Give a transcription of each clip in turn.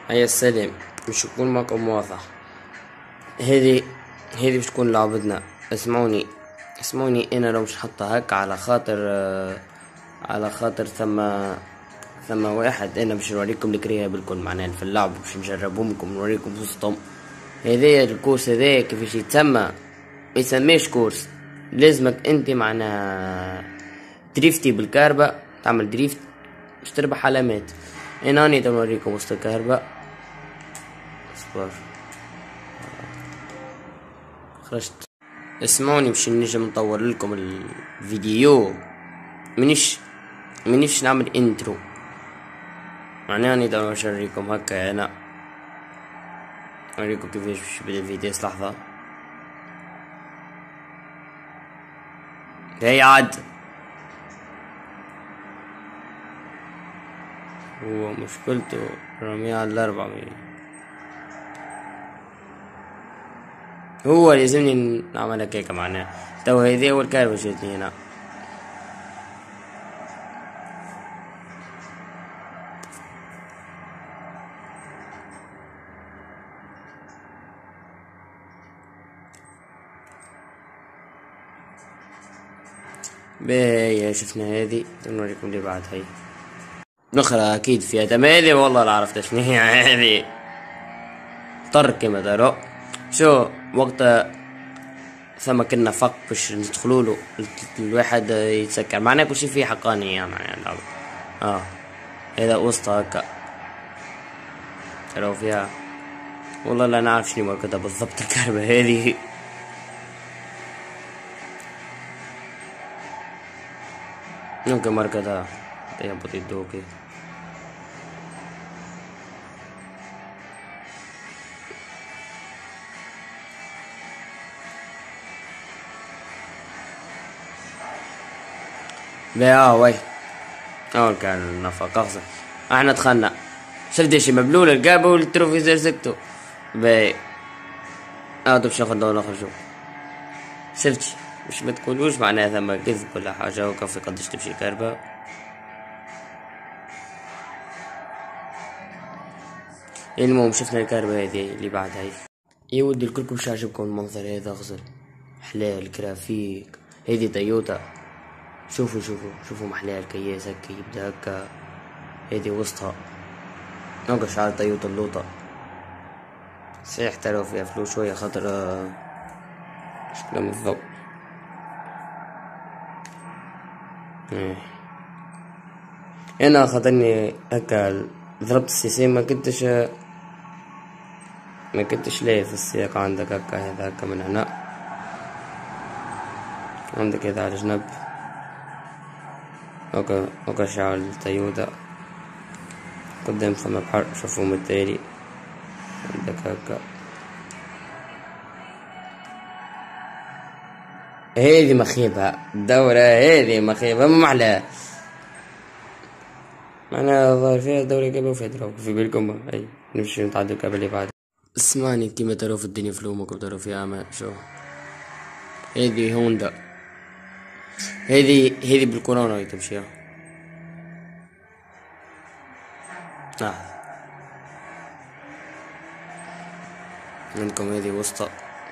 هيا السلام. مش يكون معكم واضح. هذه هذه باش تكون لعبتنا. اسمعوني انا لو مش حاطة هكا على خاطر ثم واحد انا باش نوريكم الكريه بالكل معناها في اللعب باش نجربوكم نوريكم وسطهم. هذايا الكورس هذايا كيفاش يتسمى؟ ما يسميش كورس، لازمك انت معنا دريفتي بالكهرباء، تعمل دريفت باش تربح علامات. انا راني نوريكم وسط الكهرباء. اصبر خرجت. اسمعوني باش نجم نطور لكم الفيديو. منيش نعمل انترو، معناها راني باش نوريكم هكا. انا نوريكم كيفاش باش يبدا الفيديو. لحظة هي عاد هو مشكلته رمي على 400. هو لازمني نعملها كيكة معناها. تو هذي اول كهربا جاتني هنا. باهي شفنا هذه، نوريكم اللي بعد. هاي نخرى اكيد فيها تم. هذه والله لا عرفت شنو هي هذه. طر كما دارو. شو وقت ثم كنا فق باش ندخلوله الواحد يتسكر معناه كل شي فيه حقانية معناها اللعبة. هذا وسط هكا ترى فيها. والله لا نعرف شنو مركزها بالضبط الكهرباء هذه. ممكن مركزها يهبط يدوكي. وي اول كان نفق اغزى. احنا دخلنا شفت شي مبلول القابة والتروفيزر سكتو. باهي باش ناخد دور نخرجو. شفتي مش ما تقولوش معناها ثم كذب ولا حاجة وكفي قداش تمشي الكهرباء. المهم شفنا الكهرباء هذه اللي بعدها. هاي يا ودي الكلكم مش عاجبكم المنظر هذا غزل حلاه الجرافيك. هذه تويوتا. شوفوا محلاها الكياس هكا يبدا هكا. هذه وسطها نلقى شعار تويوتا اللوطة. صحيح ترى فيها فلوس شوية خاطر شكلها من الضوء. انا خاطرني هكا ضربت السيسي ما كنتش لايف السياق. عندك هكا هذا هكا من هنا، عندك هذا على جنب هكا شعار التويوتا. قدام ثم بحر شوفوا من التالي. عندك هكا هذه مخيبة الدورة. هذه مخيبة ما محلاها معناها ظهر فيها الدورة قبل وفيها دروب في بالكم. اي نمشي نتعدو قبل اللي بعد. اسمعني كيما تروا في الدنيا فلومك وتروا فيها ما شو. هذه هوندا. هذه بالكورونا هي تمشي. عندكم هذه وسطى.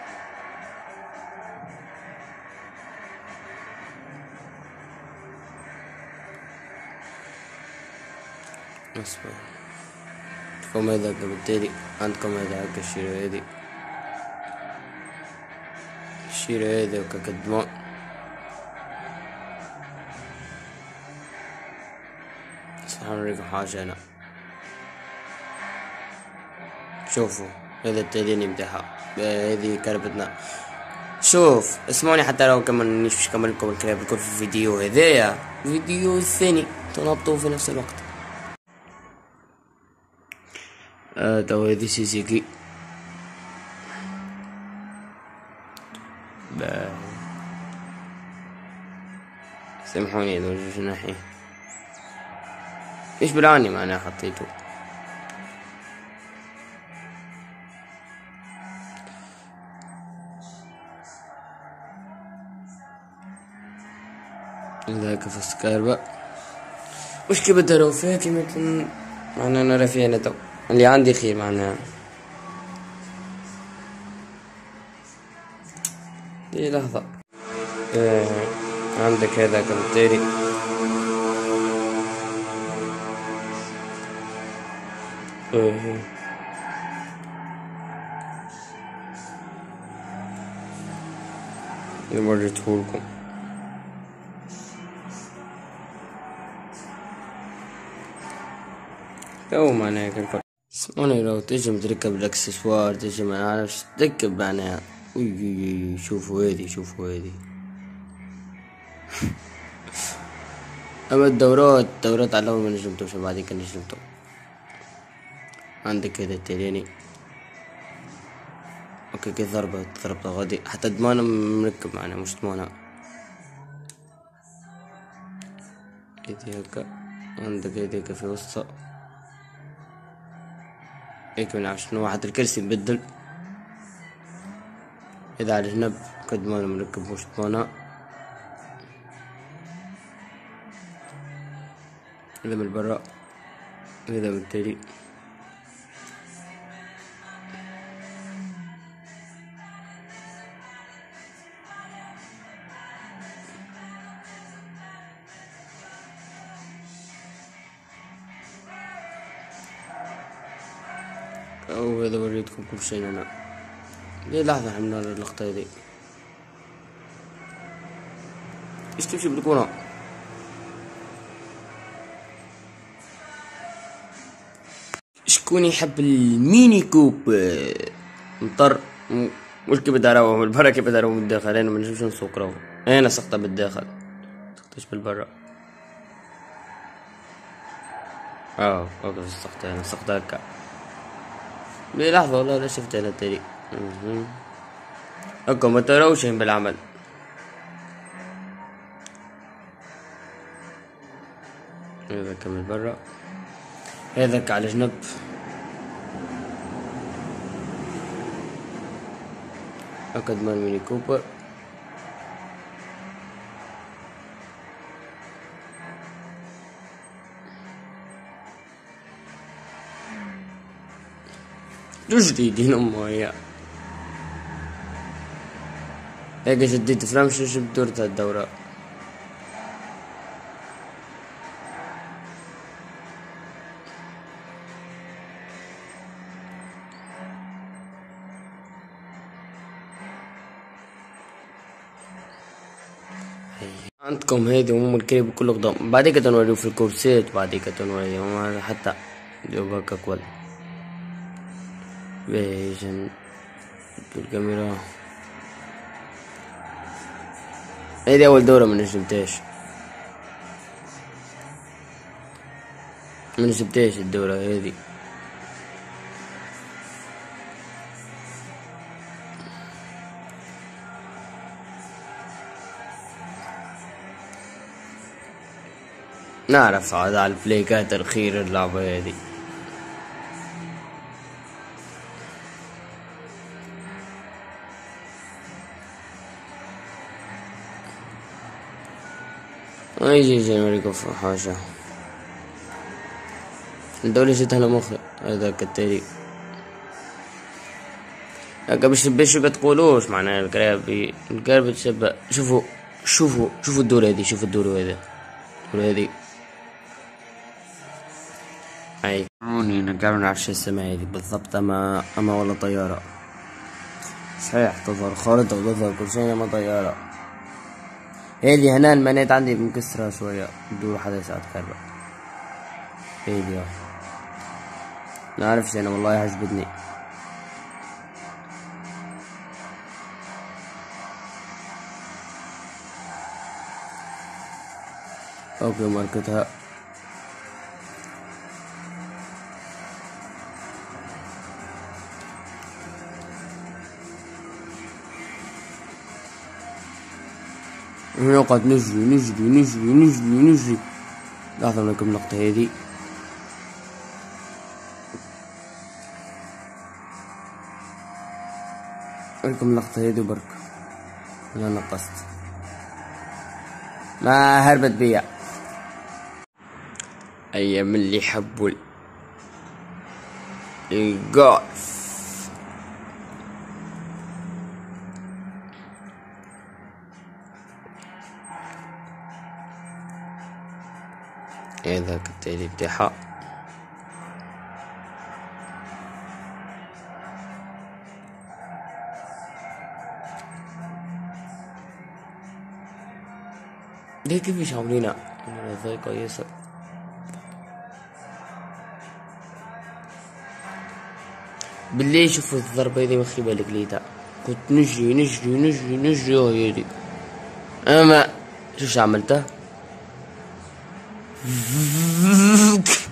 اصبر عندكم هذا بالتالي. عندكم هذا هكا الشيرة هذا وكا كدماء. صح نوريكم حاجة أنا. شوفوا هذا التديني متاعها. هذه كربتنا. شوف اسمعوني حتى لو كمان باش نكمل لكم الكلام الكل في الفيديو هذايا. الفيديو الثاني تنبطوا في نفس الوقت. تو هذه سيزيكي. سامحوني هذول جناحي ايش بالعاني معناها حطيته. ذاك في السكاربة مش كي بدروا فيها كيما معنا نرى فيها تو. اللي عندي خير معناها. دي لحظة. عندك هذا كمتيري. اللي وريتهولكم. تو معناها كل اسمعوني، لو تجي تركب الاكسسوار تجي ما نعرفش تركب معناها. شوفوا هذي شوفوا هذي. اما الدورات على الاول ما نجمتوش، بعدين نجمتو. عندك هذا التيريني. اوكي كي ضربة غادي حتى ضمانة مركب معناها مش ضمانة. هذي هكا. عندك هذيك في وسطها هيك منعرفش شنو، حتى الكرسي نبدل. إذا على جنب كضمانة مركب مش ضمانة. هذا من برا هذا من التالي. أو هذا وريتكم كل شيء أنا. ليه لحظة حمنا اللقطة هذي. إيش تمشي بالكرة؟ شكون يحب الميني كوب؟ مضطر مش كيف بداراو من برا، كيف بداراو من الداخل. أنا منجمش نسوق راهو، أنا سقطة بالداخل سقطتش بالبرا. اوكي سقطت أنا سقطت هكا. ليه لحظة والله لا شفت أنا التاريخ. هكا ما تراوش بالعمل. هذا كمل برا، هذاك على جنب. هكا ضمان ميني كوبر. جديدين أمه هي هيك جديد فلامش جبت دورة الدورة. عندكم هذي أم الكريب كله قدام، بعديك تنوريو في الكورسات، بعديك تنوريو حتى اليوم هكا كل فيجن الكاميرا. هذي أول دورة منجمتهاش الدورة هذي. نعرف عاد على البلايكات الخير اللعبة هذي. يجي نوريكم في حاجة. الدولة جيت على مخي هذاك التاريخ هكا باش بتقولوش معناها الكراب تشبه. شوفوا الدورة هذي، شوفوا الدورة هذي اي روني نقدر نعرفش السماء هذي بالضبط. اما ولا طيارة صحيح، تظهر خارطة وتظهر كل شيء اما طيارة. هذي هنا المنات عندي مكسرة شوية، بدور حدا ساعة كهرباء. هذي نعرفش انا والله عجبتني. اوكي ماركتها نقعد نجري. لحظة لكم اللقطة هذي. لكم اللقطة هذي برك انا نقصت ما هربت بيا. ايام اللي حبوا الجولف. هذا التالي بتاعها. ده كيفاش عاملينها؟ هذا كويسة. بالله شوفوا الضربة هذي مخي بالك ليتها، كنت نجري نجري نجري نجري وهي دي، اما شوش عملتها